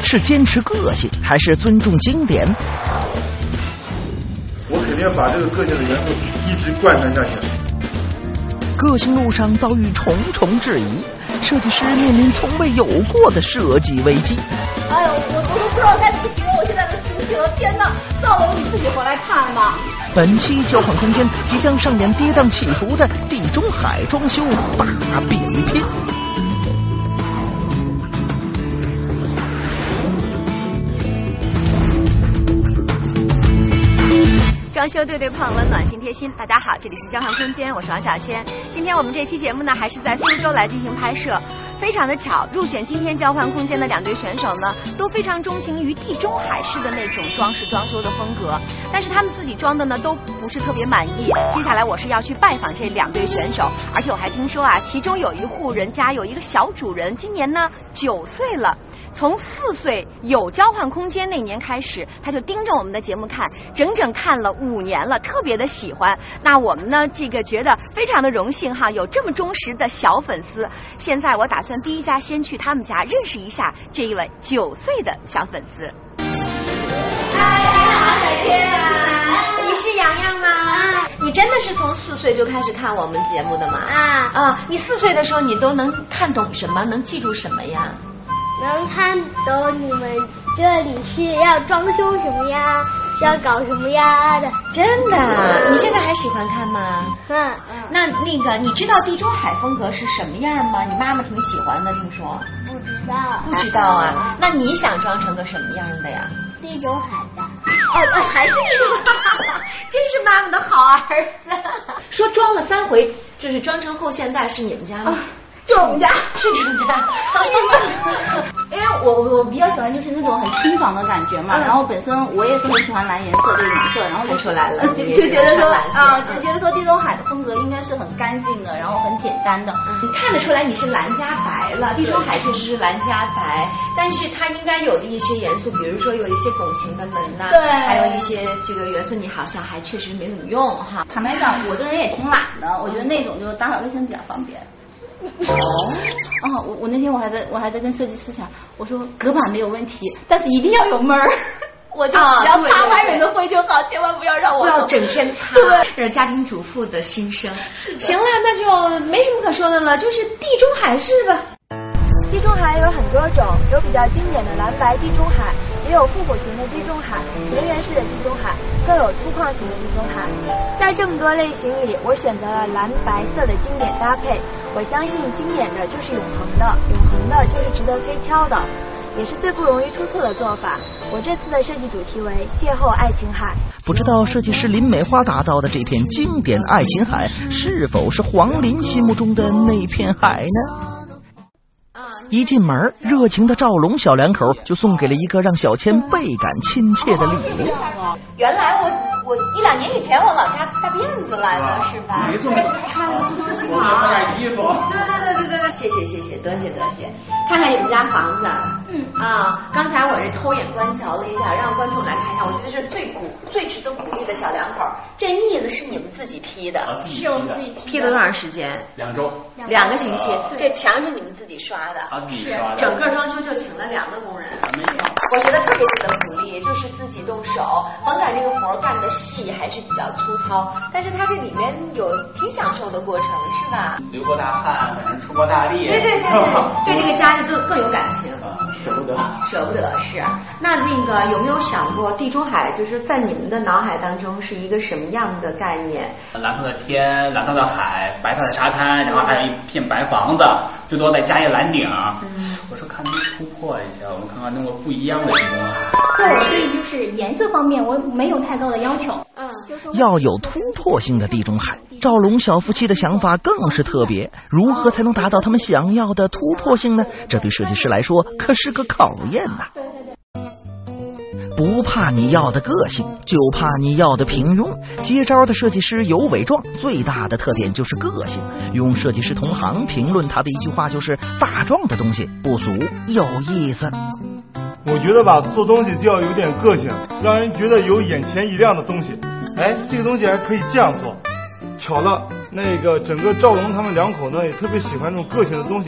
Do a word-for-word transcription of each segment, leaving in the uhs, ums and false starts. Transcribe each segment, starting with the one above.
是坚持个性，还是尊重经典？ 我肯定要把这个个性的元素一直贯穿下去。 个性路上遭遇重重质疑，设计师面临从未有过的设计危机。 哎呦，我我都不知道该怎么形容我现在的心情了！天哪，造楼你自己回来看吧。 本期交换空间即将上演跌宕起伏的地中海装修大比拼。 装修对对碰，温暖心贴心。大家好，这里是交换空间，我是王小千。今天我们这期节目呢，还是在苏州来进行拍摄。非常的巧，入选今天交换空间的两队选手呢，都非常钟情于地中海式的那种装饰装修的风格，但是他们自己装的呢，都不是特别满意。接下来我是要去拜访这两队选手，而且我还听说啊，其中有一户人家有一个小主人，今年呢九岁了。从四岁有交换空间那年开始，他就盯着我们的节目看，整整看了五年了，特别的喜欢。那我们呢，这个觉得非常的荣幸哈，有这么忠实的小粉丝。现在我打算第一家先去他们家认识一下这一位九岁的小粉丝。 哎，你好，小千啊！ 你是洋洋吗？啊，你真的是从四岁就开始看我们节目的吗？ 啊啊，你四岁的时候你都能看懂什么？能记住什么呀？ 能看懂你们这里是要装修什么呀，要搞什么呀的。 真的？你现在还喜欢看吗？ 嗯嗯。那那个，你知道地中海风格是什么样吗？你妈妈挺喜欢的，听说。 不知道。 不知道啊？那你想装成个什么样的呀？ 地中海的。 哦，还是地中海，真是妈妈的好儿子。说装了三回，就是装成后现代，是你们家吗？ 就是我们家， 是你们家。 因为我我我比较喜欢就是那种很清爽的感觉嘛，嗯、然后本身我也是很喜欢蓝颜色这个颜色，然后就出来了， 就就觉得说啊，就觉得说地中海的风格应该是很干净的，然后很简单的。 嗯、你看得出来你是蓝加白了，地中海确实是蓝加白，但是它应该有的一些元素，比如说有一些拱形的门呐、啊， 对， 还有一些这个元素你好像还确实没怎么用哈。 坦白讲，我这人也挺懒的，我觉得那种就是打扫卫生比较方便。哦，我我那天我还在我还在跟设计师讲，我说隔板没有问题，但是一定要有门儿，我就只要擦外面的灰就好，千万不要让我不要整天擦，这是家庭主妇的心声。行了，那就没什么可说的了，就是地中海式吧。 地中海有很多种，有比较经典的蓝白地中海，也有复古型的地中海、田园式的地中海，更有粗犷型的地中海。在这么多类型里，我选择了蓝白色的经典搭配。我相信经典的就是永恒的，永恒的就是值得推敲的，也是最不容易出错的做法。我这次的设计主题为邂逅爱琴海。 不知道设计师林美花打造的这片经典爱琴海，是否是黄林心目中的那片海呢？一进门，热情的赵龙小两口就送给了一个让小千倍感亲切的礼物。 原来我我一两年以前我老家大辫子来了，是吧？ 没错， 穿的是东西好。 我买点衣服。 对对对对对，谢谢谢谢，多谢多谢。看看你们家房子，嗯啊，刚才我这偷眼观瞧了一下，让观众来看看，我觉得是最鼓最值得鼓励的小两口。这腻子是你们自己批的？ 是我们自己批了多长时间？ 两周。 两个星期。这墙是你们自己刷的？ 自己刷的。 整个装修就请了两个工人。我觉得特别值得鼓励，就是自己动手，甭管这个活干的细还是比较粗糙，但是它这里面有挺享受的过程，是吧？ 流过大汗，反正出过大力。 对对对对，对这个家就更更有感情。 啊，舍不得。 舍不得是。那那个有没有想过地中海，就是在你们的脑海当中是一个什么样的概念？ 蓝色的天，蓝色的海，白色的沙滩，然后还有一片白房子，最多再加一蓝顶。嗯，我说看能突破一下，我们看看弄个不一样的地中海。 对，所以就是颜色方面我没有太高的要求。 嗯， 就是要有突破性的地中海。赵龙小夫妻的想法更是特别，如何才能达到他们想要的突破性呢？这对设计师来说可是个考验呐、啊。不怕你要的个性，就怕你要的平庸。接招的设计师尤伟壮最大的特点就是个性，用设计师同行评论他的一句话就是：大壮的东西不俗，有意思。 我觉得吧，做东西就要有点个性，让人觉得有眼前一亮的东西。哎，这个东西还可以这样做。巧了，那个整个赵龙他们两口呢也特别喜欢这种个性的东西。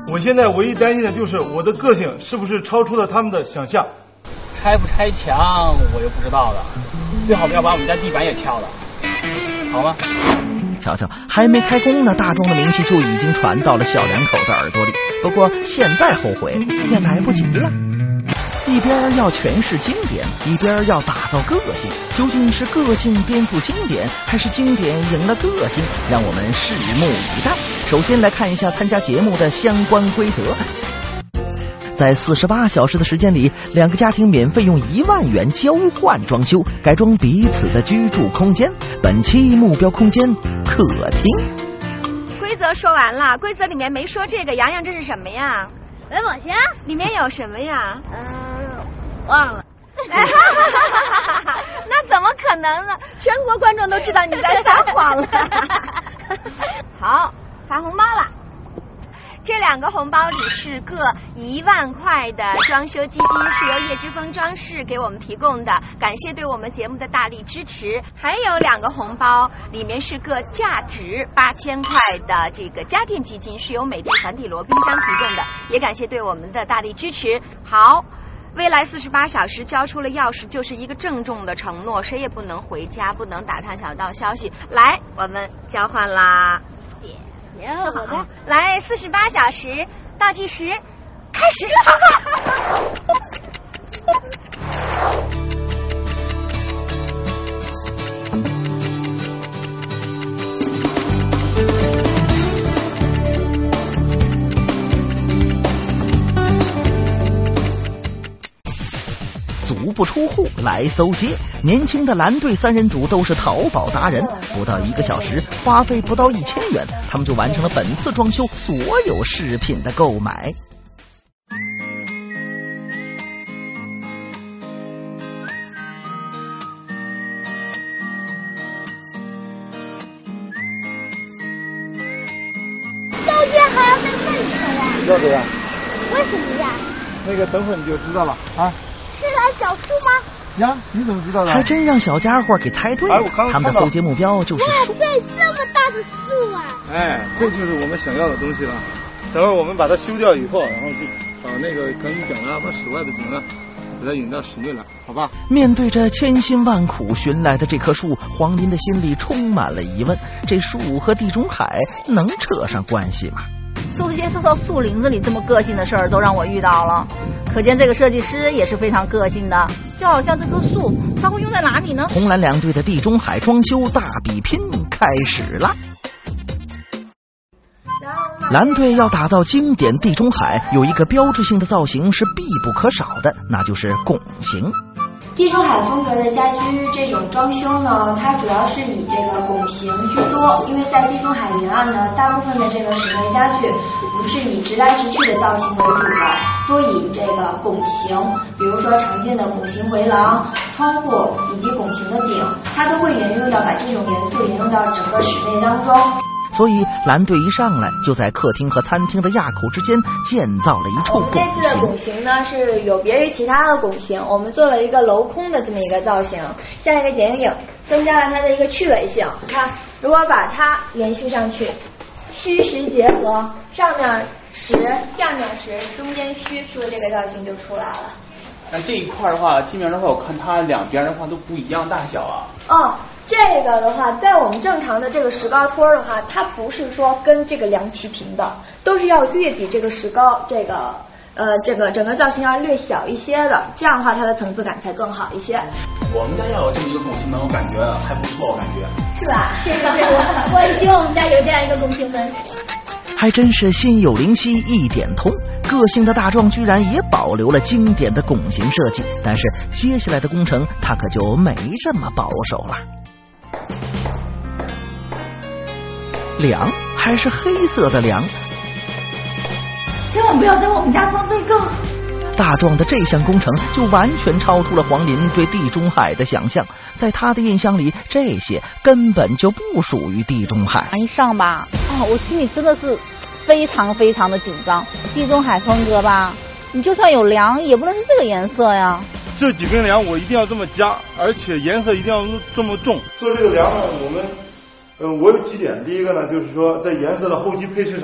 我现在唯一担心的就是我的个性是不是超出了他们的想象。 拆不拆墙我又不知道了，最好不要把我们家地板也撬了，好吗？ 瞧瞧，还没开工呢，大壮的名气就已经传到了小两口的耳朵里。不过现在后悔也来不及了。一边要诠释经典，一边要打造个性，究竟是个性颠覆经典，还是经典赢了个性？让我们拭目以待。首先来看一下参加节目的相关规则。在四十八小时的时间里，两个家庭免费用一万元交换装修，改装彼此的居住空间。本期目标空间客厅。 规则说完了，规则里面没说这个，洋洋这是什么呀？ 百宝箱里面有什么呀？ 嗯，忘了。 那怎么可能呢？全国观众都知道你在撒谎了。好，发红包了。这两个红包里是各一万块的装修基金，是由叶之峰装饰给我们提供的，感谢对我们节目的大力支持。还有两个红包里面是各价值八千块的这个家电基金，是由美的团体罗冰箱提供的，也感谢对我们的大力支持。好，未来四十八小时交出了钥匙，就是一个郑重的承诺，谁也不能回家，不能打探小道消息。来，我们交换啦。 说好的， 来，四十八小时倒计时开始。 足不出户来搜街，年轻的蓝队三人组都是淘宝达人，不到一个小时，花费不到一千元，他们就完成了本次装修所有饰品的购买。 道具还要在这里头呀？ 要的呀。 为什么呀？ 那个等会你就知道了啊。 是来小树吗？ 呀，你怎么知道的？ 还真让小家伙给猜对了。 哎、 他们的搜街目标就是树。 哇塞，这么大的树啊！ 哎，这就是我们想要的东西了。等会儿我们把它修掉以后，然后就把那个梗梗啊，把室外的梗啊，给它引到室内来，好吧？ 面对着千辛万苦寻来的这棵树，黄林的心里充满了疑问：这树和地中海能扯上关系吗？ 搜街搜到树林子里这么个性的事儿都让我遇到了，可见这个设计师也是非常个性的。就好像这棵树，它会用在哪里呢？ 红蓝两队的地中海装修大比拼开始了。蓝队要打造经典地中海，有一个标志性的造型是必不可少的，那就是拱形。 地中海风格的家居这种装修呢，它主要是以这个拱形居多，因为在地中海沿岸呢，大部分的这个室内家具不是以直来直去的造型为主的，多以这个拱形，比如说常见的拱形回廊、窗户以及拱形的顶，它都会沿用到把这种元素沿用到整个室内当中。 所以蓝队一上来就在客厅和餐厅的亚口之间建造了一处拱形。 这次的拱形呢是有别于其他的拱形，我们做了一个镂空的这么一个造型，像一个剪影，增加了它的一个趣味性。你看，如果把它连续上去，虚实结合，上面实，下面实，中间虚，出的这个造型就出来了。 那这一块的话，这面的话，我看它两边的话都不一样大小啊。 哦，这个的话，在我们正常的这个石膏托的话，它不是说跟这个梁齐平的，都是要略比这个石膏这个呃这个整个造型要略小一些的，这样的话它的层次感才更好一些。 我们家要有这么一个拱形门，我感觉还不错，我感觉。 是吧？ 是是是，我我也希望我们家有这样一个拱形门。 还真是心有灵犀一点通，个性的大壮居然也保留了经典的拱形设计，但是接下来的工程他可就没这么保守了。梁还是黑色的梁， 千万不要在我们家装这个。 大壮的这项工程就完全超出了黄林对地中海的想象，在他的印象里，这些根本就不属于地中海。 一上吧，啊，我心里真的是非常非常的紧张。地中海风格吧，你就算有梁，也不能是这个颜色呀。 这几根梁我一定要这么加，而且颜色一定要这么重。做这个梁呢，我们呃我有几点，第一个呢就是说在颜色的后期配饰上，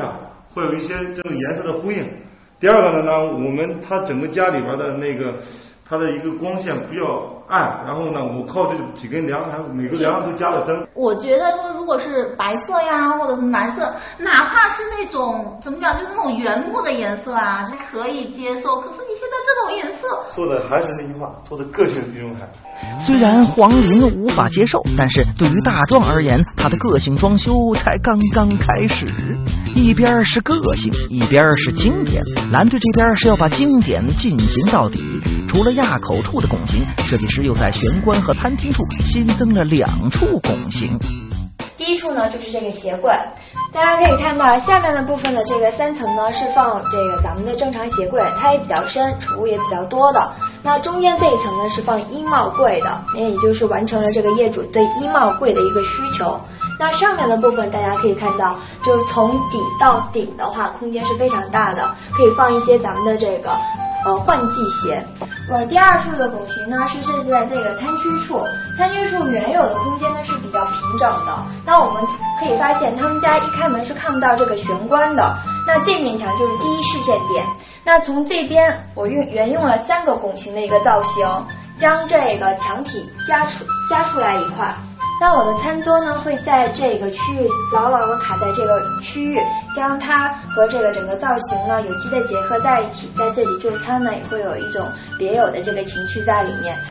会有一些这种颜色的呼应。第二个呢，我们它整个家里边的那个它的一个光线比较暗，然后呢，我靠这几根梁，然后每个梁都加了灯。 我觉得说，如果是白色呀，或者是蓝色，哪怕是那种怎么讲，就是那种原木的颜色啊，可以接受。可是你现在这种颜色， 做的还是那句话，做的个性地中海。 虽然黄林无法接受，但是对于大壮而言，他的个性装修才刚刚开始。一边是个性，一边是经典。蓝队这边是要把经典进行到底。除了亚口处的拱形，设计师又在玄关和餐厅处新增了两处拱形。 第一处呢就是这个鞋柜，大家可以看到下面的部分的这个三层呢是放这个咱们的正常鞋柜，它也比较深，储物也比较多的。那中间这一层呢是放衣帽柜的，那也就是完成了这个业主对衣帽柜的一个需求。那上面的部分大家可以看到，就是从底到顶的话，空间是非常大的，可以放一些咱们的这个呃换季鞋。呃，第二处的拱形呢是设计在这个餐区处，餐区处原有的空间呢是比较平整的。那我们可以发现，他们家一开门是看不到这个玄关的。那这面墙就是第一视线点。那从这边我用沿用了三个拱形的一个造型，将这个墙体加出加出来一块。那我的餐桌呢会在这个区域牢牢的卡在这个区域，将它和这个整个造型呢有机的结合在一起，在这里就餐呢也会有一种别有的这个情趣在里面。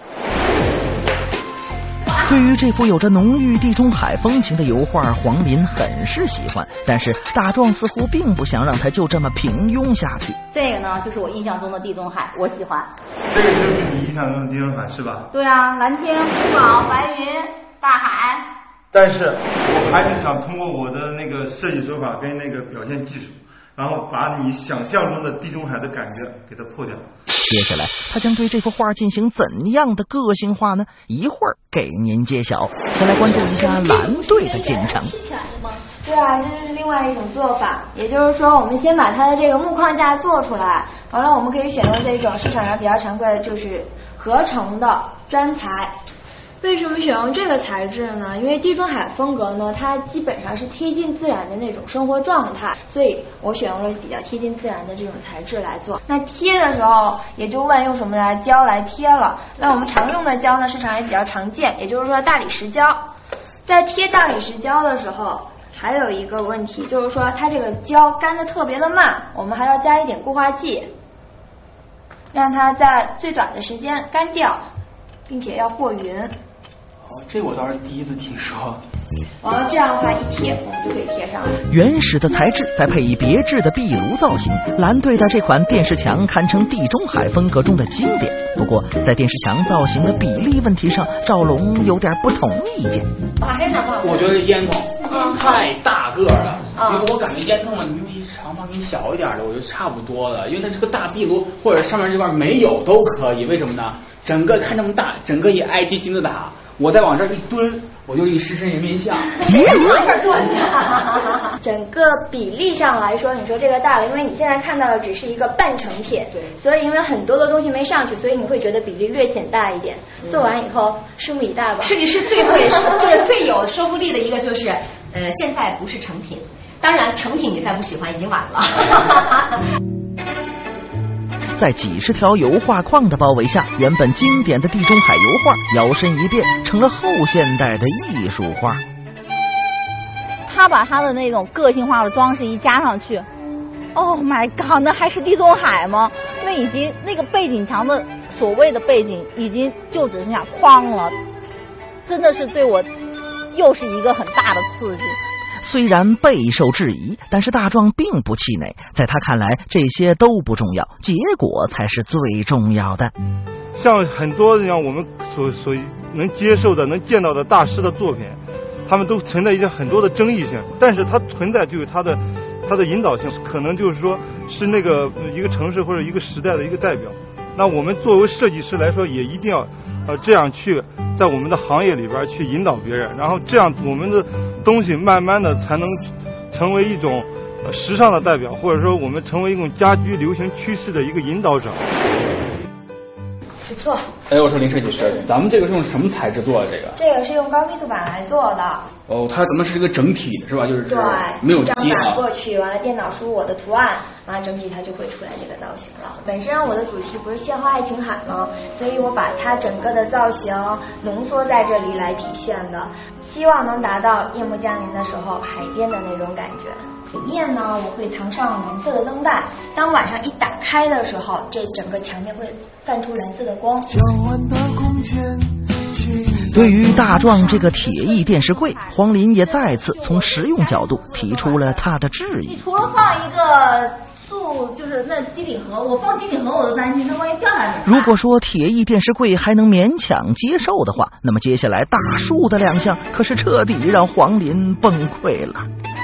对于这幅有着浓郁地中海风情的油画，黄林很是喜欢，但是大壮似乎并不想让它就这么平庸下去。 这个呢就是我印象中的地中海，我喜欢。 这个就是你印象中的地中海是吧？ 对啊，蓝天、湖宝、白云、大海。 但是我还是想通过我的那个设计手法跟那个表现技术，然后把你想象中的地中海的感觉给它破掉。 接下来他将对这幅画进行怎样的个性化呢？一会儿给您揭晓。先来关注一下蓝队的进程。 对啊，这是另外一种做法，也就是说我们先把它的这个木框架做出来，完了我们可以选用这种市场上比较常规的就是合成的砖材。为什么选用这个材质呢？因为地中海风格呢，它基本上是贴近自然的那种生活状态，所以我选用了比较贴近自然的这种材质来做。那贴的时候也就问用什么来胶来贴了。那我们常用的胶呢，市场也比较常见，也就是说大理石胶。在贴大理石胶的时候，还有一个问题就是说它这个胶干得特别的慢，我们还要加一点固化剂，让它在最短的时间干掉，并且要和匀。 哦，这我倒是第一次听说。 完了这样的话一贴，我们就可以贴上了。 原始的材质再配以别致的壁炉造型，蓝队的这款电视墙堪称地中海风格中的经典。不过在电视墙造型的比例问题上，赵龙有点不同意见。 我觉得烟筒太大个了，因为我感觉烟筒嘛，你用一长方给你小一点的，我觉得差不多了。因为它这个大壁炉或者上面这块没有都可以，为什么呢？整个看这么大，整个以埃及金字塔，我再往这一蹲，我就一狮身人面像。 谁往这蹲呢？整个比例上来说，你说这个大了，因为你现在看到的只是一个半成品，对，所以因为很多的东西没上去，所以你会觉得比例略显大一点。嗯、做完以后，拭目以待吧。 设计师最会就是最有说服力的一个就是，呃，现在不是成品，当然成品你再不喜欢已经晚了。 在几十条油画框的包围下，原本经典的地中海油画摇身一变成了后现代的艺术画。 他把他的那种个性化的装饰一加上去 ，Oh my god， 那还是地中海吗？那已经那个背景墙的所谓的背景已经就只剩下框了，真的是对我又是一个很大的刺激。 虽然备受质疑，但是大壮并不气馁，在他看来这些都不重要，结果才是最重要的。 像很多像我们所所能接受的能见到的大师的作品，他们都存在一些很多的争议性，但是它存在就有它的它的引导性，可能就是说是那个一个城市或者一个时代的一个代表。那我们作为设计师来说，也一定要呃这样去在我们的行业里边去引导别人，然后这样我们的东西慢慢的才能成为一种呃时尚的代表，或者说我们成为一种家居流行趋势的一个引导者。 不错。 哎，我说林设计师，咱们这个是用什么材质做的？这个？ 这个是用高密度板来做的。 哦，它咱们是一个整体的是吧？就是对， 没有这接啊。 样打过去，完了电脑输我的图案，完了整体它就会出来这个造型了。本身我的主题不是邂逅爱琴海吗？所以我把它整个的造型浓缩在这里来体现的，希望能达到夜幕降临的时候海边的那种感觉。里面呢，我会藏上蓝色的灯带，当晚上一打开的时候，这整个墙面会泛出蓝色的光。 对于大壮这个铁艺电视柜，黄林也再次从实用角度提出了他的质疑。 你除了放一个塑，就是那机顶盒，我放机顶盒我都担心它万一掉下来。 如果说铁艺电视柜还能勉强接受的话，那么接下来大树的亮相可是彻底让黄林崩溃了。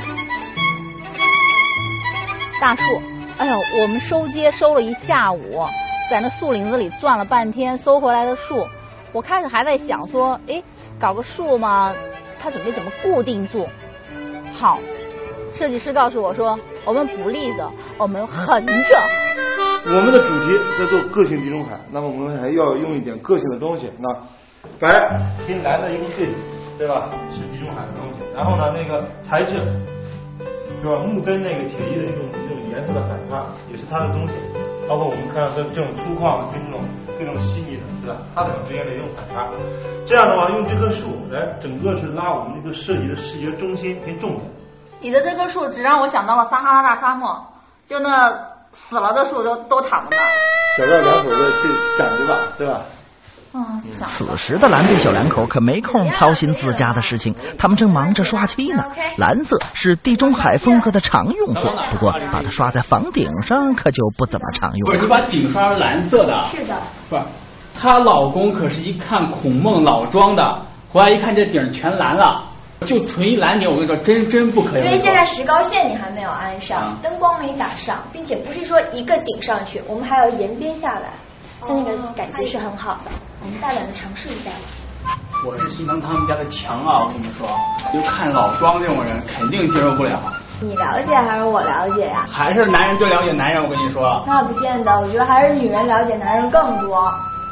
大树，哎呦，我们收街收了一下午，在那树林子里转了半天，收回来的树，我开始还在想说，哎，搞个树嘛，它准备怎么固定住？好，设计师告诉我说，我们不立着，我们横着。 我们的主题在做个性地中海，那么我们还要用一点个性的东西。那白跟蓝的一个对比，对吧？是地中海的东西。然后呢，那个材质。是吧？木跟那个铁艺的这种这种颜色的反差，也是它的东西。包括我们看到的这种粗犷跟这种各种细腻的，对吧？它俩之间的一种反差。这样的话，用这棵树来整个是拉我们这个设计的视觉中心跟重点。 你的这棵树只让我想到了撒哈拉大沙漠，就那死了的树都都躺在那儿。 小道两口子去想着吧，对吧？ 此时的蓝队小两口可没空操心自家的事情，他们正忙着刷漆呢。蓝色是地中海风格的常用色，不过把它刷在房顶上可就不怎么常用了。 不是，你把顶刷成蓝色的？ 是的。 不是，她老公可是一看孔孟老庄的，回来一看这顶全蓝了，就纯一蓝顶，我跟你说，真真不可以。 因为现在石膏线你还没有安上，灯光没打上，并且不是说一个顶上去，我们还要沿边下来。它那个感觉是很好的，我们大胆的尝试一下吧。 我是心疼他们家的墙啊！我跟你说，就看老庄这种人肯定接受不了。 你了解还是我了解呀？ 还是男人最了解男人，我跟你说。 那不见得，我觉得还是女人了解男人更多。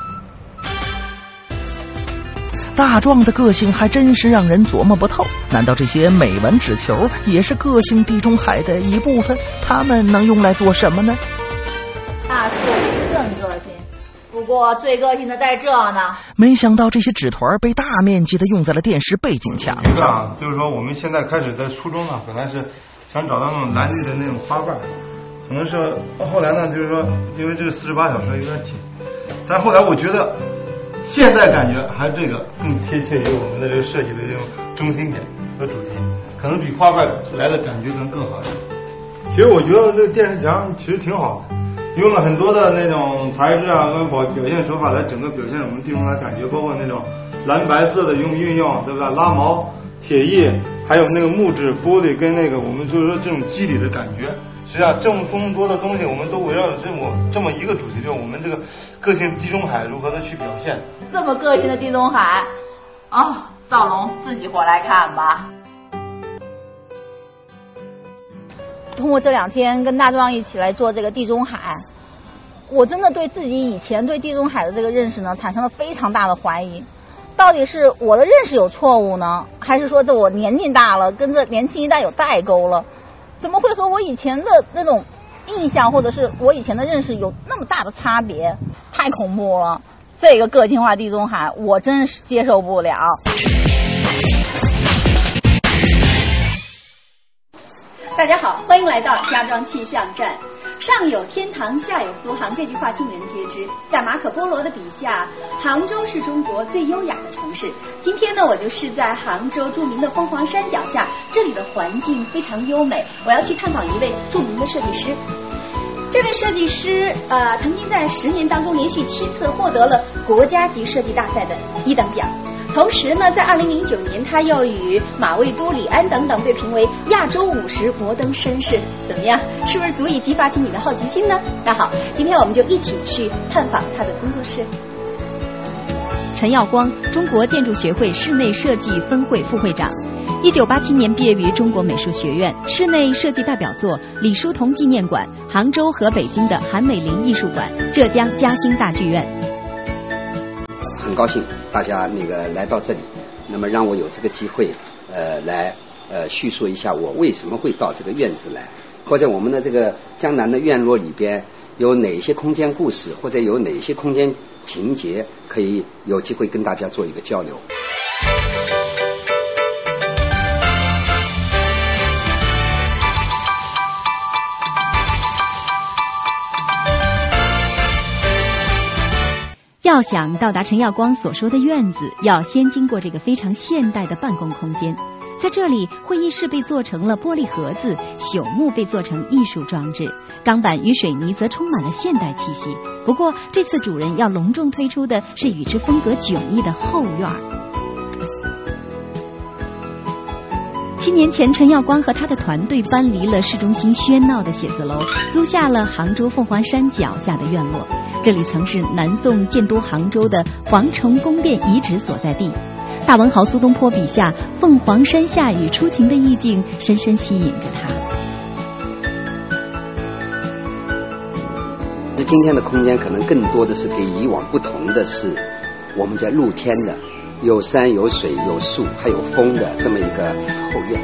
大壮的个性还真是让人琢磨不透，难道这些美纹纸球也是个性地中海的一部分？它们能用来做什么呢？ 大树更个性。不过最个性的在这呢。 没想到这些纸团被大面积的用在了电视背景墙上。 啊，就是说我们现在开始在初中呢，本来是想找到那种蓝绿的那种花瓣，可能是后来呢，就是说因为这个四十八小时有点紧，但后来我觉得现在感觉还是这个更贴切于我们的这个设计的这种中心点和主题，可能比花瓣来的感觉可能更好一点。其实我觉得这个电视墙其实挺好的。用了很多的那种材质啊跟表表现手法来整个表现我们地中海感觉，包括那种蓝白色的用运用，对吧？拉毛、铁艺，还有那个木质、玻璃跟那个我们就是说这种肌理的感觉。实际上这么这么多的东西，我们都围绕着这么这么一个主题，就是我们这个个性地中海如何的去表现。 这么个性的地中海，哦，赵龙自己过来看吧。通过这两天跟大壮一起来做这个地中海，我真的对自己以前对地中海的这个认识呢产生了非常大的怀疑。到底是我的认识有错误呢，还是说这我年纪大了跟这年轻一代有代沟了？怎么会和我以前的那种印象或者是我以前的认识有那么大的差别？太恐怖了，这个个性化地中海我真是接受不了。 大家好，欢迎来到家庄气象站。上有天堂，下有苏杭，这句话尽人皆知。在马可波罗的笔下，杭州是中国最优雅的城市。今天呢，我就是在杭州著名的凤凰山脚下，这里的环境非常优美。我要去探访一位著名的设计师。这位设计师呃，曾经在十年当中连续七次获得了国家级设计大赛的一等奖。同时呢，在二零零九年，他又与马未都、李安等等被评为亚洲五十摩登绅士。怎么样，是不是足以激发起你的好奇心呢？那好，今天我们就一起去探访他的工作室。 陈耀光，中国建筑学会室内设计分会副会长，一九八七年毕业于中国美术学院，室内设计代表作李叔同纪念馆、杭州和北京的韩美林艺术馆、浙江嘉兴大剧院。 很高兴大家那个来到这里，那么让我有这个机会，呃，来呃叙述一下我为什么会到这个院子来，或者我们的这个江南的院落里边有哪些空间故事，或者有哪些空间情节，可以有机会跟大家做一个交流。 要想到达陈耀光所说的院子，要先经过这个非常现代的办公空间。在这里，会议室被做成了玻璃盒子，朽木被做成艺术装置，钢板与水泥则充满了现代气息。不过，这次主人要隆重推出的是与之风格迥异的后院。七年前，陈耀光和他的团队搬离了市中心喧闹的写字楼，租下了杭州凤凰山脚下的院落。这里曾是南宋建都杭州的皇城宫殿遗址所在地。大文豪苏东坡笔下凤凰山下雨初晴的意境深深吸引着他。 今天的空间可能更多的是跟以往不同的是，我们在露天的，有山有水有树还有风的这么一个后院。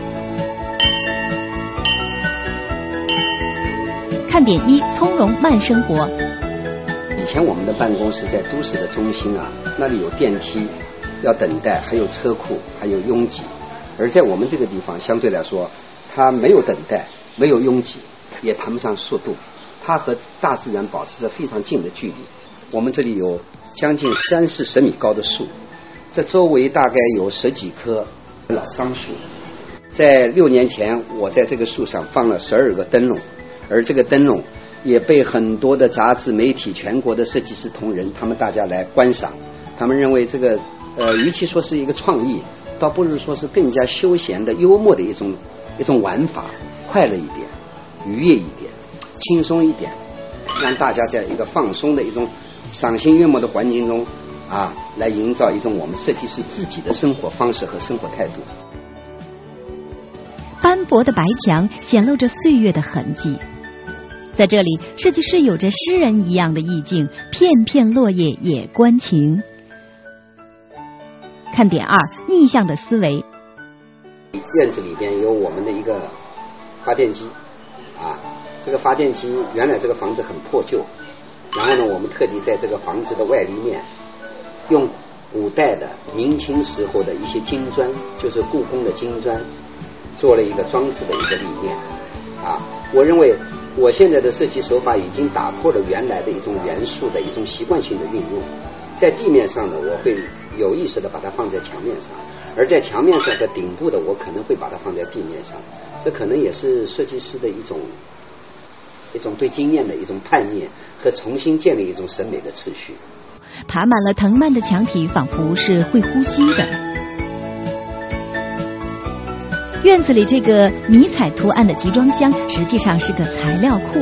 看点一：从容慢生活。 以前我们的办公室在都市的中心啊，那里有电梯要等待，还有车库，还有拥挤。而在我们这个地方相对来说，它没有等待，没有拥挤，也谈不上速度，它和大自然保持着非常近的距离。我们这里有将近三四十米高的树，这周围大概有十几棵老樟树。在六年前，我在这个树上放了十二个灯笼，而这个灯笼也被很多的杂志媒体、全国的设计师同仁，他们大家来观赏。他们认为这个呃，与其说是一个创意，倒不如说是更加休闲的、幽默的一种一种玩法，快乐一点，愉悦一点，轻松一点，让大家在一个放松的一种赏心悦目的环境中啊，来营造一种我们设计师自己的生活方式和生活态度。 斑驳的白墙显露着岁月的痕迹。在这里，设计师有着诗人一样的意境，片片落叶也关情。看点二：逆向的思维。 院子里边有我们的一个发电机啊，这个发电机原来这个房子很破旧，然后呢，我们特地在这个房子的外立面用古代的明清时候的一些金砖，就是故宫的金砖，做了一个装置的一个立面啊。我认为我现在的设计手法已经打破了原来的一种元素的一种习惯性的运用，在地面上呢，我会有意识的把它放在墙面上，而在墙面上的顶部的，我可能会把它放在地面上。这可能也是设计师的一种一种对经验的一种叛逆和重新建立一种审美的次序。 爬满了藤蔓的墙体仿佛是会呼吸的。院子里这个迷彩图案的集装箱实际上是个材料库。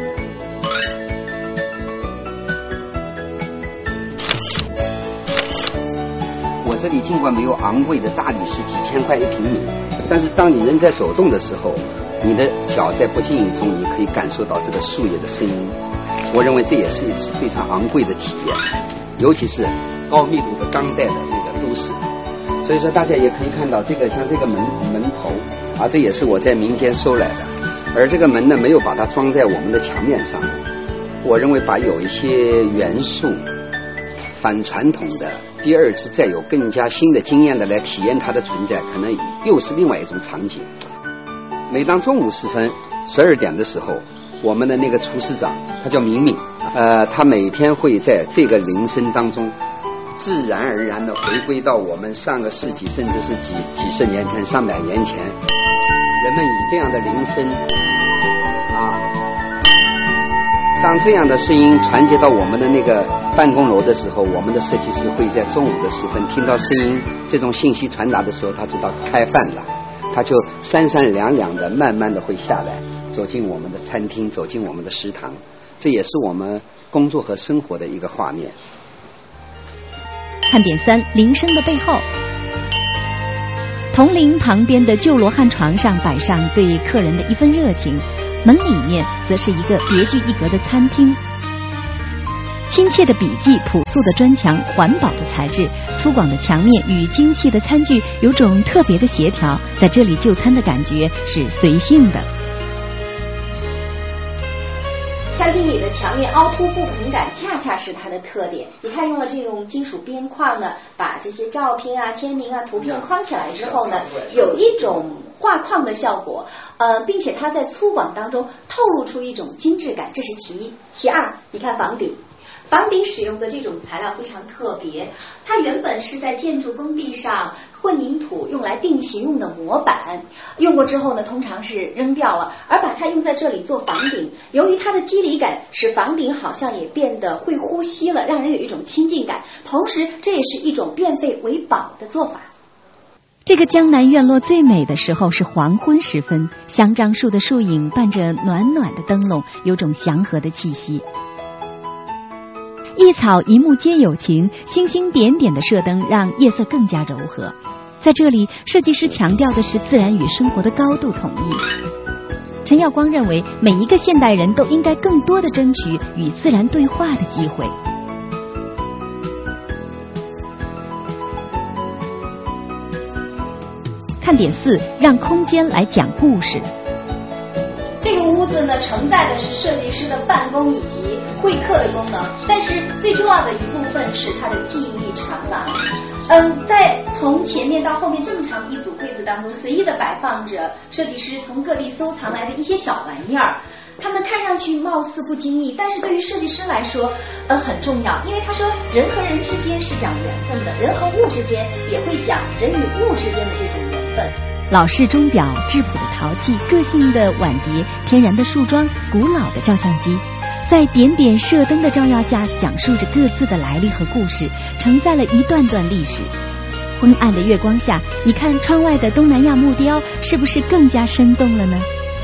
我这里尽管没有昂贵的大理石几千块一平米，但是当你人在走动的时候，你的脚在不经意中你可以感受到这个树叶的声音。我认为这也是一次非常昂贵的体验，尤其是高密度的钢带的那个都市。所以说大家也可以看到，这个像这个门门头啊，这也是我在民间收来的。而这个门呢，没有把它装在我们的墙面上。我认为把有一些元素反传统的，第二次再有更加新的经验的来体验它的存在，可能又是另外一种场景。每当中午时分十二点的时候，我们的那个厨师长他叫明明，呃，他每天会在这个铃声当中自然而然的回归到我们上个世纪，甚至是几几十年前、上百年前，人们以这样的铃声啊，当这样的声音传接到我们的那个办公楼的时候，我们的设计师会在中午的时分听到声音，这种信息传达的时候，他知道开饭了，他就三三两两的慢慢的会下来，走进我们的餐厅，走进我们的食堂，这也是我们工作和生活的一个画面。 看点三：铃声的背后。铜铃旁边的旧罗汉床上摆上对客人的一份热情，门里面则是一个别具一格的餐厅。 亲切的笔迹、朴素的砖墙、环保的材质、粗犷的墙面与精细的餐具，有种特别的协调。在这里就餐的感觉是随性的。 餐厅里的墙面凹凸不平感，恰恰是它的特点。你看，用了这种金属边框呢，把这些照片啊、签名啊、图片框起来之后呢，有一种画框的效果，呃，并且它在粗犷当中透露出一种精致感，这是其一。其二，你看房顶。房顶使用的这种材料非常特别，它原本是在建筑工地上混凝土用来定型用的模板，用过之后呢，通常是扔掉了，而把它用在这里做房顶，由于它的肌理感，使房顶好像也变得会呼吸了，让人有一种亲近感，同时这也是一种变废为宝的做法。 这个江南院落最美的时候是黄昏时分，香樟树的树影伴着暖暖的灯笼，有种祥和的气息。一草一木皆有情，星星点点的射灯让夜色更加柔和。在这里，设计师强调的是自然与生活的高度统一。陈耀光认为，每一个现代人都应该更多的争取与自然对话的机会。看点四，让空间来讲故事。 这个屋子呢，承载的是设计师的办公以及会客的功能，但是最重要的一部分是它的记忆长廊。嗯，在从前面到后面这么长的一组柜子当中，随意的摆放着设计师从各地搜藏来的一些小玩意儿。他们看上去貌似不经意，但是对于设计师来说，呃，很重要，因为他说人和人之间是讲缘分的，人和物之间也会讲人与物之间的这种缘分。 老式钟表、质朴的陶器、个性的碗碟、天然的树桩、古老的照相机，在点点射灯的照耀下，讲述着各自的来历和故事，承载了一段段历史。昏暗的月光下，你看窗外的东南亚木雕，是不是更加生动了呢？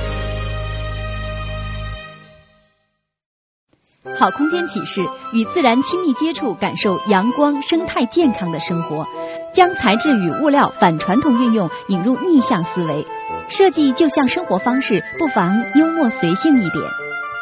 好空间启示：与自然亲密接触，感受阳光、生态健康的生活。将材质与物料反传统运用，引入逆向思维。设计就像生活方式，不妨幽默随性一点。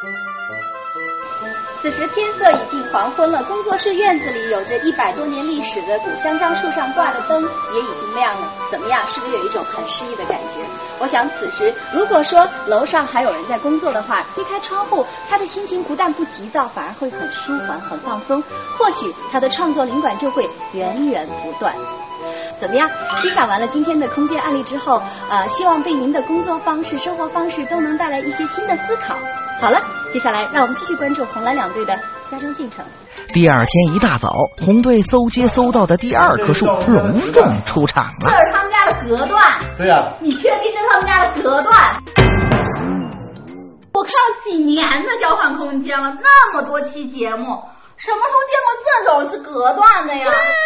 此时天色已近黄昏了，工作室院子里有着一百多年历史的古香樟树上挂的灯也已经亮了。怎么样，是不是有一种很诗意的感觉？我想此时如果说楼上还有人在工作的话，推开窗户，他的心情不但不急躁，反而会很舒缓很放松，或许他的创作灵感就会源源不断。怎么样，欣赏完了今天的空间案例之后，呃，希望对您的工作方式、生活方式都能带来一些新的思考。好了，接下来让我们继续关注红蓝两队的家中进程。 第二天一大早，红队搜街搜到的第二棵树隆重出场了。 这是他们家的隔断。 对呀、啊。 你确定这是他们家的隔断？我看了几年的交换空间了，那么多期节目，什么时候见过这种是隔断的呀？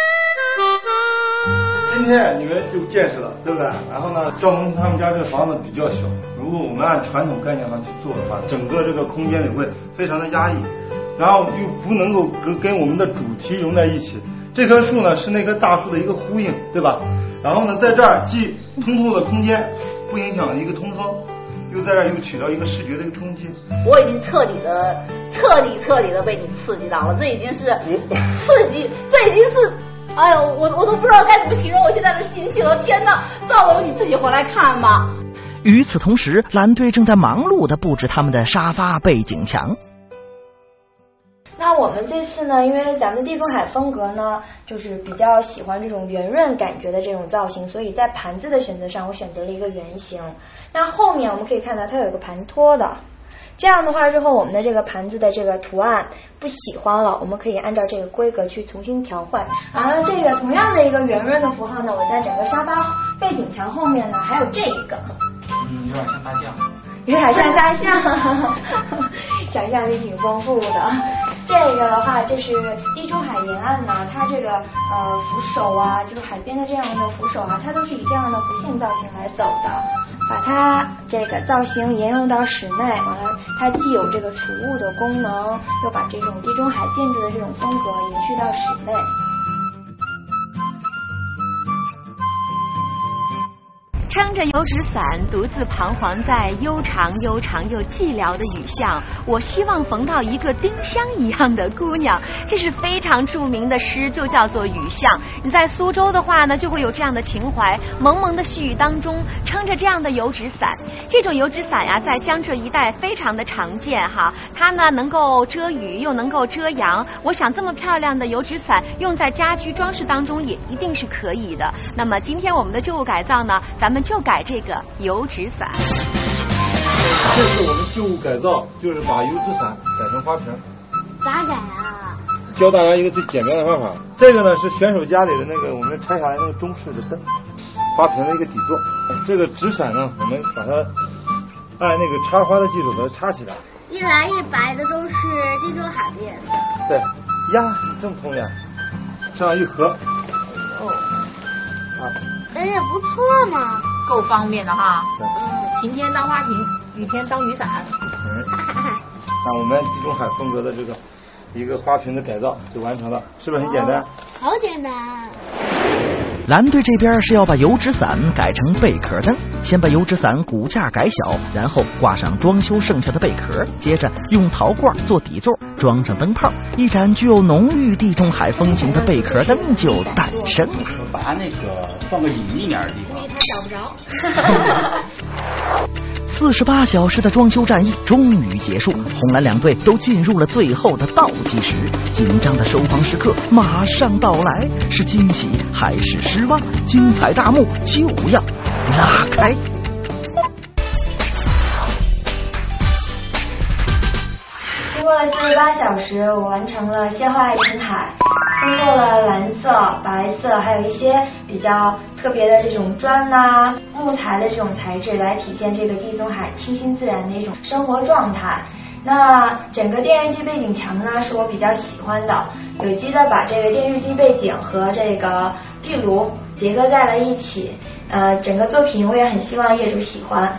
今天你们就见识了，对不对？然后呢，赵红他们家这个房子比较小，如果我们按传统概念上去做的话，整个这个空间里会非常的压抑，然后又不能够跟跟我们的主题融在一起。这棵树呢是那棵大树的一个呼应，对吧？然后呢，在这儿既通透的空间，不影响一个通风，又在这儿又起到一个视觉的一个冲击。 我已经彻底的、彻底、彻底的被你刺激到了，这已经是刺激，这已经是。哎呦，我我都不知道该怎么形容我现在的心情了！天哪，赵龙，你自己回来看吧。 与此同时，蓝队正在忙碌地布置他们的沙发背景墙。 那我们这次呢，因为咱们地中海风格呢，就是比较喜欢这种圆润感觉的这种造型，所以在盘子的选择上，我选择了一个圆形。那后面我们可以看到它有一个盘托的。这样的话之后，我们的这个盘子的这个图案不喜欢了，我们可以按照这个规格去重新调换。完了，这个同样的一个圆润的符号呢，我在整个沙发背景墙后面呢，还有这一个， 嗯，有点像大象， 有点像大象，想象力挺丰富的。这个的话，这是地中海沿岸呢，它这个呃扶手啊，就是海边的这样的扶手啊，它都是以这样的弧线造型来走的。把它这个造型沿用到室内，完了它既有这个储物的功能，又把这种地中海建筑的这种风格延续到室内。 撑着油纸伞，独自彷徨在悠长悠长又寂寥的雨巷。我希望逢到一个丁香一样的姑娘，这是非常著名的诗，就叫做《雨巷》。你在苏州的话呢，就会有这样的情怀，蒙蒙的细雨当中，撑着这样的油纸伞。这种油纸伞呀，在江浙一带非常的常见哈，它呢能够遮雨，又能够遮阳。我想这么漂亮的油纸伞，用在家居装饰当中也一定是可以的。那么今天我们的旧物改造呢，咱们就改这个油纸伞。 这是我们旧物改造，就是把油纸伞改成花瓶。 咋改啊？ 教大家一个最简单的方法。这个呢是选手家里的那个我们拆下来那个中式的灯，花瓶的一个底座。这个纸伞呢，我们把它按那个插花的技术把它插起来。 一蓝一白的都是地中海的颜色。 对，呀，这么聪明，这样一合。 哦。啊。哎呀，不错嘛。 够方便的哈。 嗯。 晴天当花瓶，雨天当雨伞。 嗯。那我们地中海风格的这个一个花瓶的改造就完成了，是不是很简单？ 哦、好简单。 蓝队这边是要把油纸伞改成贝壳灯，先把油纸伞骨架改小，然后挂上装修剩下的贝壳，接着用陶罐做底座，装上灯泡，一盏具有浓郁地中海风情的贝壳灯就诞生了。 把它那个放个隐秘点的地方， 因为它找不着。 四十八小时的装修战役终于结束，红蓝两队都进入了最后的倒计时，紧张的收房时刻马上到来，是惊喜还是失望？精彩大幕就要拉开。 经过了四十八小时，我完成了鲜花爱琴海，通过了蓝色、白色，还有一些比较特别的这种砖呐、啊、木材的这种材质，来体现这个地中海清新自然的一种生活状态。那整个电视机背景墙呢，是我比较喜欢的，有机的把这个电视机背景和这个壁炉结合在了一起。呃，整个作品我也很希望业主喜欢。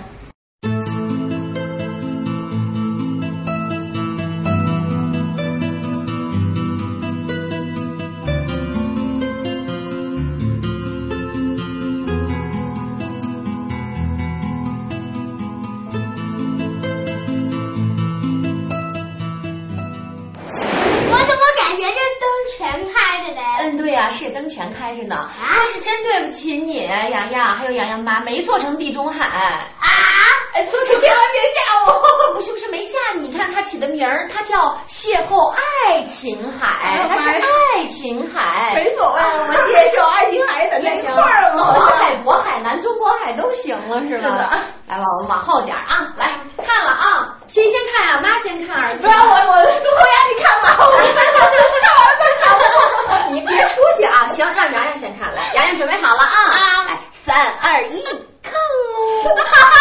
是灯全开着呢，那是真对不起你，洋洋还有洋洋妈没做成地中海啊！做成千万别吓我，不是不是没吓你，看它起的名儿，它叫邂逅爱琴海，它是爱琴海， 没所谓，我接受爱琴海在那块儿嘛， 渤海、渤海、南中国海都行了是吧？来吧，我们往后点啊，来看了啊，谁先看呀？妈先看儿子。 不然我我我让你看吧，我看完看完。你别出去啊！行，让洋洋先看来，洋洋准备好了啊！啊，来，三二一，看喽！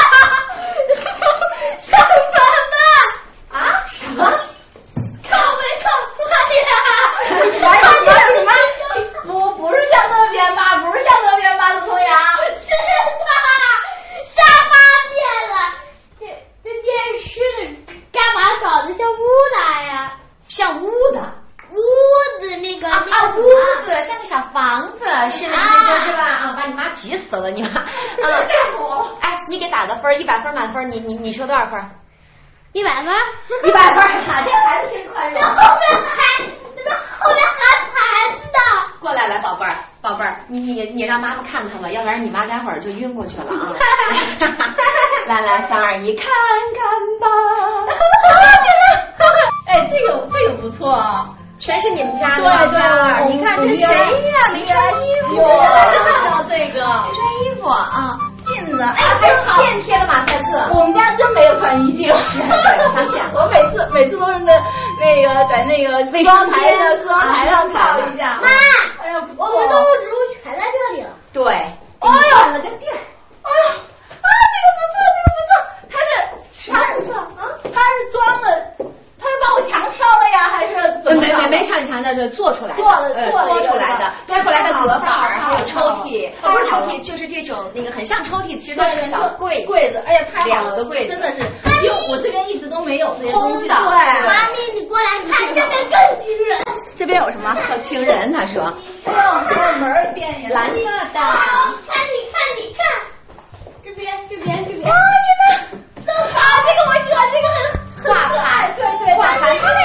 小爸爸啊？什么？看没看？快点！ 洋洋，洋洋，你妈不不是像那边吧？不是像那边吧？宋阳？ 是的，瞎八遍了。这这电视干嘛搞得像乌达呀？ 像乌的。 屋子那个啊啊，屋子像个小房子，是那个是吧？啊，把你妈急死了，你妈。嗯，哎，你给打个分，一百分满分，你你你说多少分？ 一百分。 一百分啊！这孩子真宽容。 那后面还那后面还孩子呢。 过来来，宝贝儿，宝贝儿，你你你让妈妈看看吧，要不然你妈待会儿就晕过去了啊。来来，三二一，看看吧。 哎，这个这个不错啊。 全是你们家的， 对对， 你看这谁呀？没穿衣服， 要这个， 没穿衣服啊， 镜子， 哎，还有现贴的马赛克。 我们家真没有穿衣镜， 是这发现我每次每次都是那那个在那个梳妆台的梳妆台上靠一下。 妈， 哎呀， 我们动物植物全在这里了。 对， 哎呦， 换了个地儿。 哎呦，啊，这个不错，这个不错，它是它是啊，它是装的。他是把我墙敲了呀，还是怎么？ 没没没敲你墙的，这做出来的， 做了呃， 做出来的，做出来的隔板儿，还有抽屉，不是抽屉，就是这种那个很像抽屉，其实是个小柜柜子。哎呀，太好了， 两个柜子， 真的是，因为我这边一直都没有这些东西。 空的。 对， 妈咪，你过来看，这边更惊人。 这边有什么？ 小情人，他说。 哎呦，还有门变颜色， 蓝色的。 看你看你看。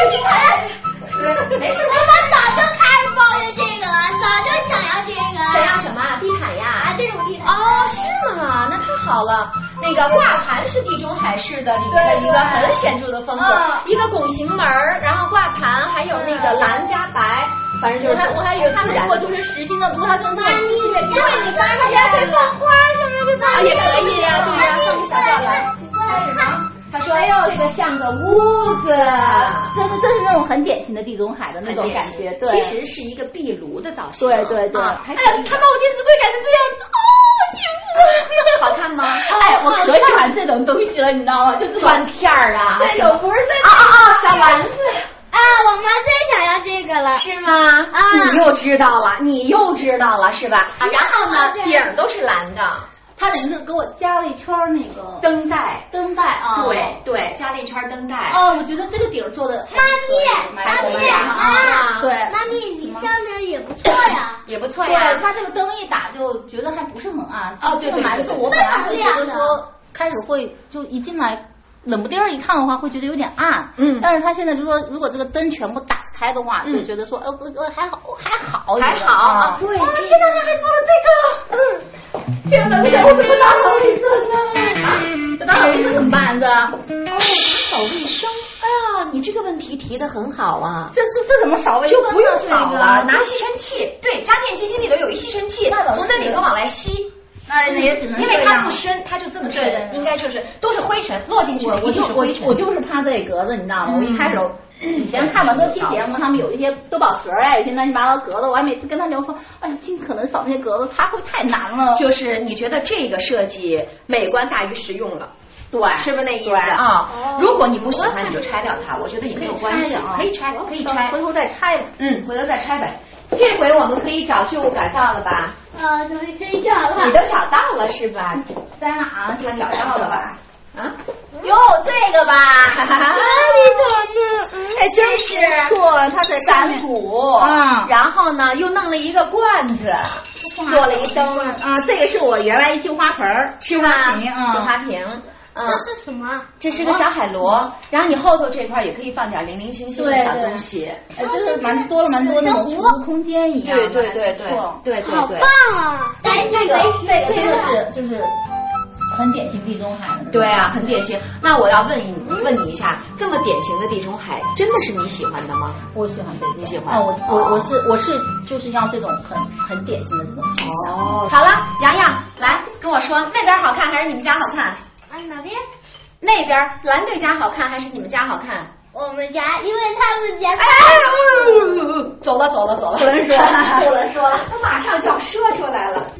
地毯呀！没事， 我们早就开始抱怨这个了，早就想要这个。 想要什么？地毯呀？ 啊，这种地毯。 哦，是吗？那太好了。那个挂盘是地中海式的里面的一个很显著的风格，一个拱形门，然后挂盘，还有那个蓝加白，反正就是我还我还以为他如果就是实心的，不过他就是那你对你发现可以放花上面，对吧？ 也可以呀，对呀，放个小吊篮。他说：“哎呦，这个像个屋子， 真的，这是那种很典型的地中海的那种感觉，对。 其实是一个壁炉的造型， 对对对。 哎， 他把我电视柜改成这样，哦，幸福！ 好看吗？ 哎，我可喜欢这种东西了，你知道吗？就砖片儿啊， 那种不是在啊啊啊，小丸子。” 啊，我妈最想要这个了， 是吗？啊，你又知道了，你又知道了，是吧？啊，然后呢，顶都是蓝的。 他等于是给我加了一圈那个灯带， 灯带啊， 对对，加了一圈灯带。 哦，我觉得这个底儿做的， 妈咪，妈咪啊， 对， 妈咪，你上面也不错呀， 也不错呀。 对，它这个灯一打就觉得还不是很暗。 哦，对对对。 蓝色我本来会觉得说开始会就一进来冷不丁儿一看的话会觉得有点暗，嗯，但是他现在就说如果这个灯全部打开的话，就觉得说呃呃还好还好还好啊，对。 哦，天哪，他还做了这个，嗯。天哪！我想我怎么打扫卫生呢？这打扫卫生怎么办？这哦， 打扫卫生。哎呀，你这个问题提的很好啊！ 这这这怎么扫卫生？ 就不用扫了，拿吸尘器。对，家电机芯里头有一吸尘器，从那里头往外吸。 那那也只能因为它不深，它就这么深，应该就是都是灰尘落进去的，一定是灰尘。 我就是怕这格子，你知道吗？我一开始以前看完多期节目，他们有一些都宝盒呀，有些乱七八糟格子，我还每次跟他聊说，哎呀，尽可能扫那些格子，擦会太难了。 就是你觉得这个设计美观大于实用了， 对， 是不是那意思啊？如果你不喜欢，你就拆掉它，我觉得也没有关系，可以拆，可以拆， 回头再拆吧。 嗯，回头再拆呗。这回我们可以找旧物改造了吧？ 啊，终于可以找了。 你都找到了是吧？ 在哪啊？ 他找到了吧？啊？ 哟，这个吧？ 啊，你怎么？ 哎，真是错，它是山谷。嗯。然后呢，又弄了一个罐子，做了一灯。 啊，这个是我原来一旧花盆儿， 是吧？ 旧花瓶。 嗯，这是什么？ 这是个小海螺，然后你后头这块也可以放点零零星星的小东西， 哎，就是蛮多了蛮多那种储物空间一样。 对对对对对对对， 好棒啊！ 哎，这个这个这个是就是很典型地中海的。 对啊，很典型。那我要问你问你一下，这么典型的地中海，真的是你喜欢的吗？ 我喜欢这个， 你喜欢？ 哦，我我我是我是就是要这种很很典型的这种形象。 哦，好了，洋洋来跟我说，那边好看还是你们家好看？ 啊，哪边？ 那边蓝队家好看还是你们家好看？ 我们家，因为他们家。 哎，走了走了走了， 不能说了，不能说了， 我马上就要说出来了。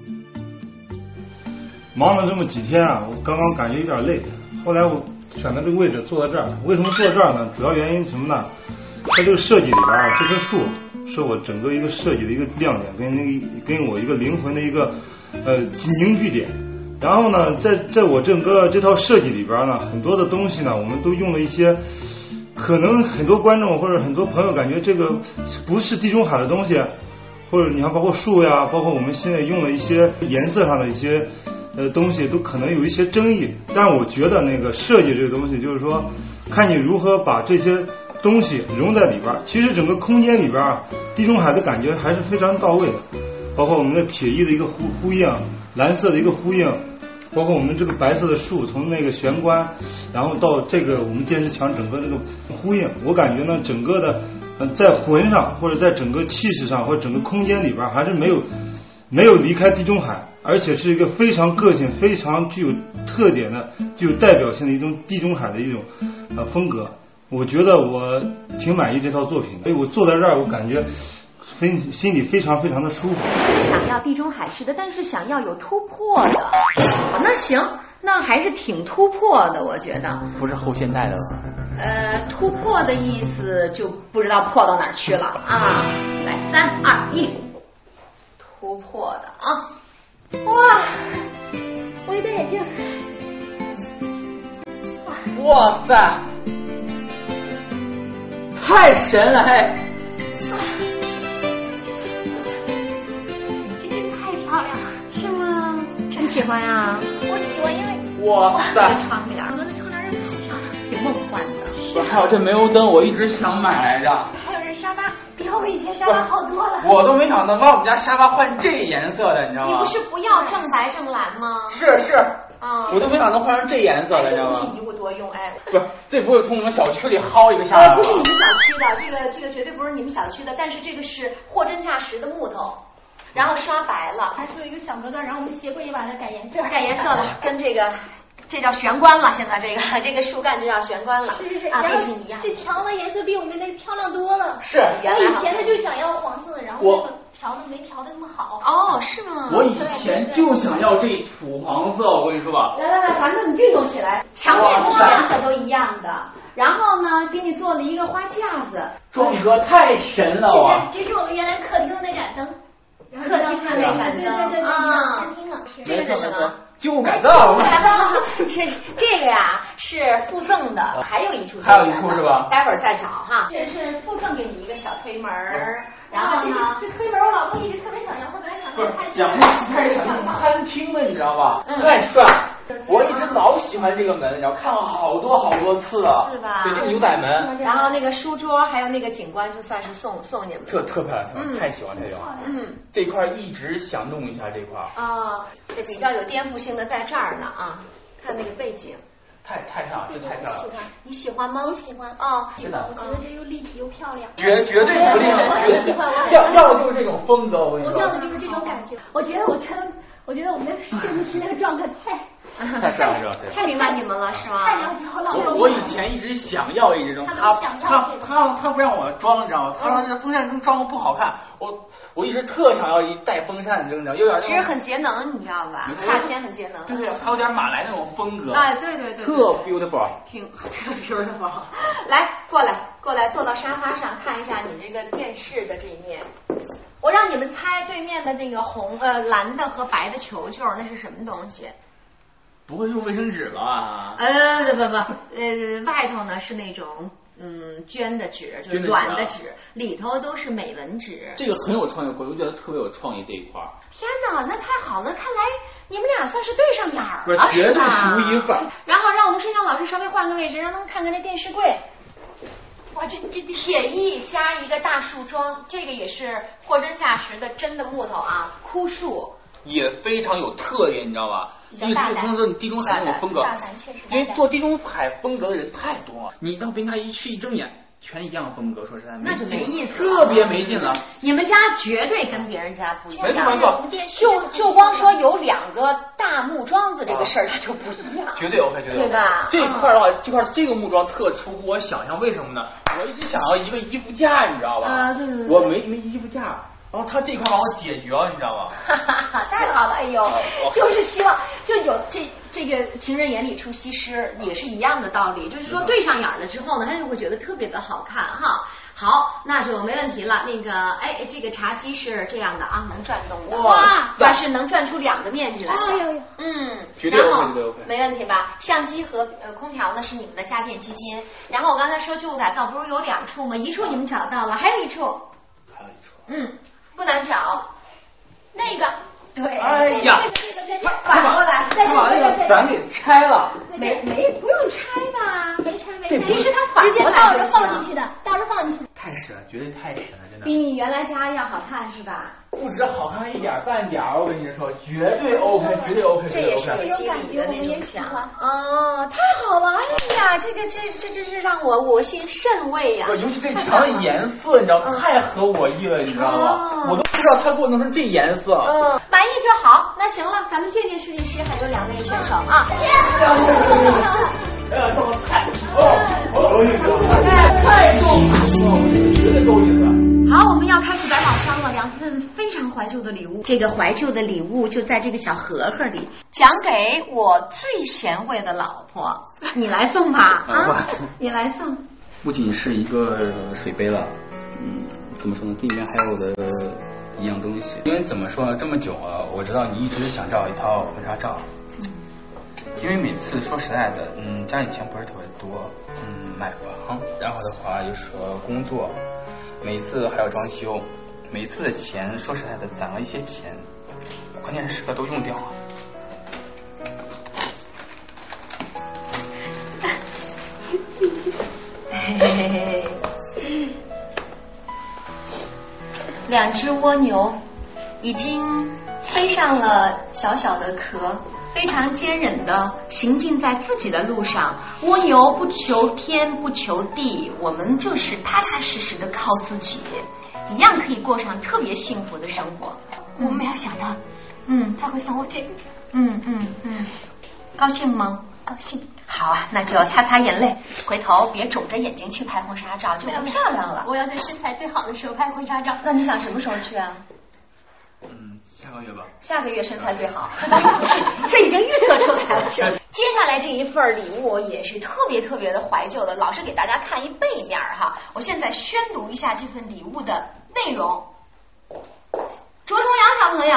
忙了这么几天啊，我刚刚感觉有点累，后来我选择这个位置坐在这儿。为什么坐这儿呢？主要原因什么呢？它这个设计里边啊，这棵树是我整个一个设计的一个亮点，跟那跟我一个灵魂的一个呃凝聚点。然后呢，在在我整个这套设计里边呢，很多的东西呢，我们都用了一些，可能很多观众或者很多朋友感觉这个不是地中海的东西，或者你看包括树呀，包括我们现在用的一些颜色上的一些呃东西，都可能有一些争议。但我觉得那个设计这个东西，就是说看你如何把这些东西融在里边。其实整个空间里边，地中海的感觉还是非常到位的，包括我们的铁艺的一个呼呼应，蓝色的一个呼应。包括我们这个白色的树，从那个玄关，然后到这个我们电视墙整个这个呼应，我感觉呢，整个的呃在魂上或者在整个气势上或者整个空间里边，还是没有没有离开地中海，而且是一个非常个性、非常具有特点的、具有代表性的一种地中海的一种呃风格。我觉得我挺满意这套作品的，所以我坐在这儿，我感觉。非心里非常非常的舒服。 想要地中海式的，但是想要有突破的，那行，那还是挺突破的，我觉得。 不是后现代的吧？ 呃，突破的意思就不知道破到哪儿去了啊！来，三二一，突破的啊！哇，我一戴眼镜。 哇塞，太神了嘿！ 喜欢呀， 我喜欢，因为哇塞， 窗帘，我的窗帘也太漂亮，挺梦幻的。 不是，还有这煤油灯，我一直想买来着。 还有这沙发，比我们以前沙发好多了。 我都没想到把我们家沙发换这颜色的，你知道吗？ 你不是不要正白正蓝吗？ 是是。 啊！ 我都没想到换成这颜色了，你知道吗？ 这不是一物多用，哎。 不是，这不是从我们小区里薅一个下来吗？ 不是你们小区的，这个这个绝对不是你们小区的，但是这个是货真价实的木头，然后刷白了， 还做一个小隔断，然后我们协会也把它改颜色， 改颜色了，跟这个。这叫玄关了，现在这个这个树干就叫玄关了， 是是是， 啊，变成一样。 这墙的颜色比我们那个漂亮多了。 是， 我以前的就想要黄色的，然后那个调的没调的那么好。 哦，是吗？ 我以前就想要这土黄色，我跟你说吧。 来来来，咱们运动起来，墙面都是颜色都一样的，然后呢，给你做了一个花架子。 壮哥太神了啊！ 这是我们原来客厅的那盏灯， 客厅的那盏灯啊， 餐厅了。 这个是什么？ 旧改造， 改造是这个呀，是附赠的，还有一处， 还有一处是吧？ 待会儿再找哈。这是附赠给你一个小推门，然后呢， 这推门我老公一直特别想要，他本来想不是想开始想那种餐厅的，你知道吧？太帅！我一直老喜欢这个门，然后看了好多好多次了， 是吧？ 对，这个牛仔门， 然后那个书桌还有那个景观，就算是送送你们， 特特漂亮，嗯，太喜欢这个，嗯，这块一直想弄一下这块啊，这比较有颠覆性的在这儿呢啊，看那个背景。 太太漂亮，这太漂亮了！ 你喜欢吗？ 我喜欢啊， 真的，我觉得这又立体又漂亮。 绝绝对不立体， 我喜欢，我要要的就是这种风格，我跟你说。我要的就是这种感觉。我觉得我穿，我觉得我们那个设计师那个状态太。 太帅了，是吧？ 太明白你们了，是吗？ 太了解我老公。 我以前一直想要一直装，他他他他不让我装，你知道吗？他说这风扇装不好看，我我一直特想要一带风扇，你知道吗？有点其实很节能，你知道吧？夏天很节能。 对对，还有点马来那种风格。 哎，对对对。 特 beautiful。 挺特 beautiful。来，过来过来，坐到沙发上看一下你这个电视的这一面。我让你们猜对面的那个红呃蓝的和白的球球那是什么东西？ 不会用卫生纸吧？ 呃不不不，呃外头呢是那种嗯绢的纸，就是软的纸，里头都是美纹纸。 这个很有创意，我觉得特别有创意这一块。 天哪，那太好了！看来你们俩算是对上眼儿了，绝对独一份。 然后让我们摄像老师稍微换个位置，让他们看看这电视柜。哇，这这铁艺加一个大树桩，这个也是货真价实的真的木头啊，枯树。 也非常有特点，你知道吧？因为不能说你地中海那种风格，因为做地中海风格的人太多了，你到别家一去一睁眼，全一样风格，说实在， 那就没意思， 特别没劲了。 你们家绝对跟别人家不一样， 没错没错。 就就光说有两个大木桩子这个事儿，它就不一样。 绝对 OK， 绝对 OK， 对吧？ 这块的话，这块这个木桩特出乎我想象，为什么呢？我一直想要一个衣服架，你知道吧？ 啊，对对对。 我没没衣服架。然后他这块帮我解决了，你知道吗？ 哈哈哈，太好了！哎呦，就是希望就有这这个情人眼里出西施，也是一样的道理。就是说对上眼了之后呢，他就会觉得特别的好看哈。好，那就没问题了。那个，哎，这个茶几是这样的啊，能转动的。 哇， 它是能转出两个面积来的。 哎呦， 嗯， 绝对 OK， 绝对 OK， 没问题吧？相机和呃空调呢是你们的家电基金。然后我刚才说旧物改造不是有两处吗？一处你们找到了，还有一处。 还有一处。 嗯。不难找，那个对， 哎呀， 反过来， 再把那个伞给拆了， 没没不用拆吧， 没拆没拆， 其实它反过来倒着放进去的，倒着放进去的， 太神了，绝对太神了，真的。 比你原来家要好看是吧？ 不止好看一点半点儿，我跟你说，绝对 OK， 绝对 OK， 这也是有肌理的那种墙。哦，太好了！哎呀，这个这这这是让我我心甚慰呀。 尤其这墙的颜色，你知道太合我意了，你知道吗？我都不知道他给我弄成这颜色。 嗯，满意就好。那行了，咱们鉴定设计师还有两位选手啊。 哎呀，这么菜哦，够意思，太够意思了，绝对够意思。 好，我们要开始摆宝箱了，两份非常怀旧的礼物。这个怀旧的礼物就在这个小盒盒里，奖给我最贤惠的老婆。你来送吧，啊，你来送。 不仅是一个水杯了，嗯，怎么说呢？里面还有我的一样东西。因为怎么说呢？这么久了，我知道你一直想找一套婚纱照。嗯。因为每次说实在的，嗯，家里钱不是特别多，嗯，买房，然后的话又是工作。每次还要装修，每次的钱说实在的攒了一些钱，关键是时刻都用掉了。 谢谢， 两只蜗牛已经飞上了小小的壳，非常坚韧的行进在自己的路上。蜗牛不求天不求地，我们就是踏踏实实的靠自己，一样可以过上特别幸福的生活。 我没有想到，嗯，他会送我这个， 嗯嗯嗯，高兴吗？ 高兴。 好啊，那就擦擦眼泪，回头别肿着眼睛去拍婚纱照，就不漂亮了。 我要在身材最好的时候拍婚纱照。 那你想什么时候去啊？ 嗯，下个月吧。 下个月身材最好，这倒不是，这已经预测出来了。接下来这一份礼物也是特别特别的怀旧的，老师给大家看一背面哈。我现在宣读一下这份礼物的内容。卓崇阳小朋友。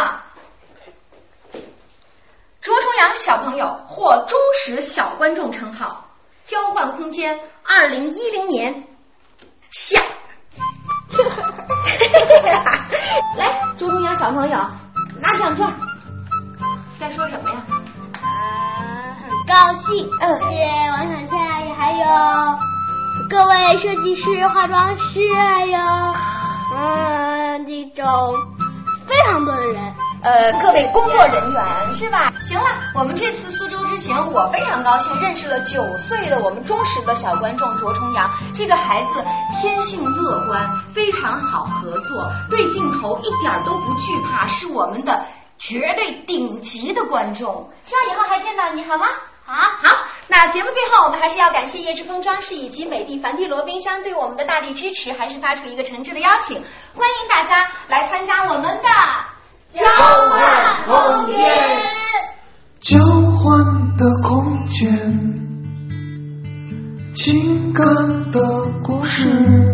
卓崇阳小朋友获忠实小观众称号，交换空间二零一零年夏。来，卓崇阳小朋友拿奖状，在说什么呀？ 啊，很高兴，嗯，谢谢王小倩阿姨，还有各位设计师、化妆师，还有嗯这种非常多的人。 呃，各位工作人员是吧？行了，我们这次苏州之行，我非常高兴认识了九岁的我们忠实的小观众卓崇阳。这个孩子天性乐观，非常好合作，对镜头一点都不惧怕，是我们的绝对顶级的观众。希望以后还见到你，好吗？好，好。那节目最后，我们还是要感谢叶之峰装饰以及美的梵蒂罗冰箱对我们的大力支持，还是发出一个诚挚的邀请，欢迎大家来参加我们的。交换空间， 交换的空间，情感的故事，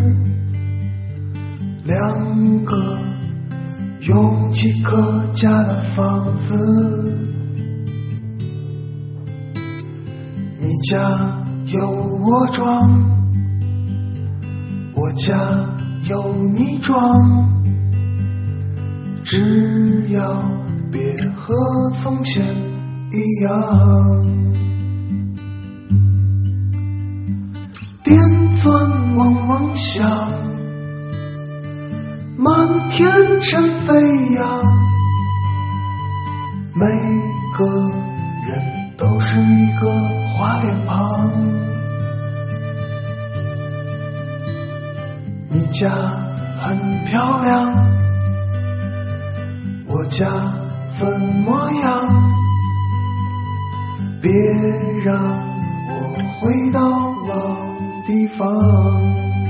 两个用几个家的房子，你家有我装，我家有你装。只要别和从前一样，电钻嗡嗡响，满天尘飞扬，每个人都是一个花脸庞。你家很漂亮，我家怎么样？别让我回到老地方。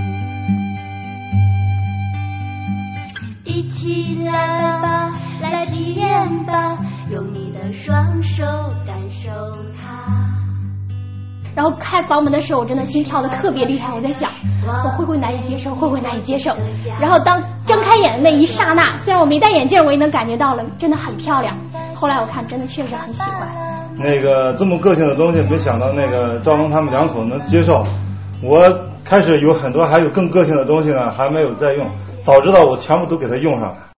一起来吧，来体验吧，用你的双手感受它。 然后开房门的时候，我真的心跳的特别厉害，我在想我会不会难以接受，会不会难以接受。然后当睁开眼的那一刹那，虽然我没戴眼镜，我也能感觉到了，真的很漂亮。后来我看真的确实很喜欢。 那个这么个性的东西，没想到那个赵龙他们两口能接受。我开始有很多还有更个性的东西呢，还没有在用，早知道我全部都给他用上了。